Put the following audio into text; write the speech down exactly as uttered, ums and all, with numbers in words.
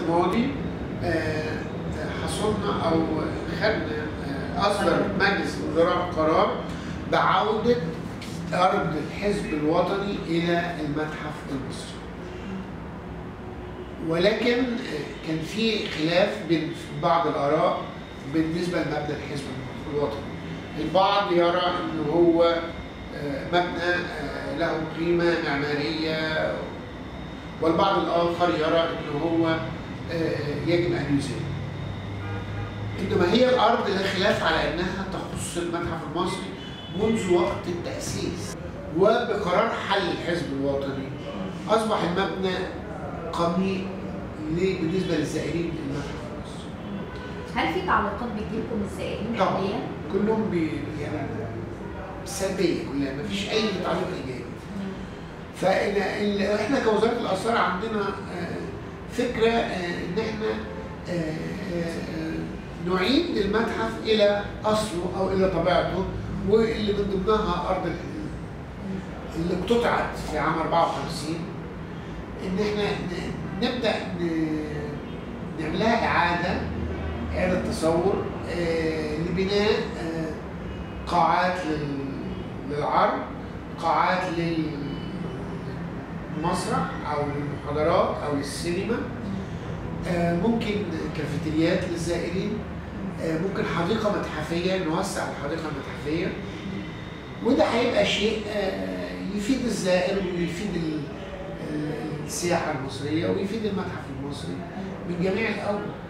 الماضي حصلنا او خدنا اصدر مجلس الوزراء قرار بعودة ارض الحزب الوطني الى المتحف المصري. ولكن كان في خلاف بين بعض الاراء بالنسبه لمبنى الحزب الوطني. البعض يرى انه هو مبنى له قيمه معماريه، والبعض الاخر يرى انه هو يجب ان يزال. انما هي الارض لا خلاف على انها تخص المتحف المصري منذ وقت التاسيس، وبقرار حل الحزب الوطني اصبح المبنى قميء بالنسبه للزائرين للمتحف المصري. هل في تعليقات بتجيلكم الزائرين طبعا حاليا؟ كلهم بي يعني سلبيه كلها، ما فيش اي تعليق ايجابي. فاحنا كوزاره الاثار عندنا فكره ان احنا نعيد المتحف الى اصله او الى طبيعته، واللي من ضمنها ارض اللي اقتطعت في عام أربعة وخمسين، ان احنا نبدا نعملها اعاده اعاده تصور لبناء قاعات للعرض، قاعات للمسرح او للمحاضرات او للسينما، ممكن كافيتريات للزائرين، ممكن حديقه متحفيه، نوسع الحديقه المتحفيه. وده هيبقى شيء يفيد الزائر ويفيد السياحه المصريه ويفيد المتحف المصري من جميع الاوجه.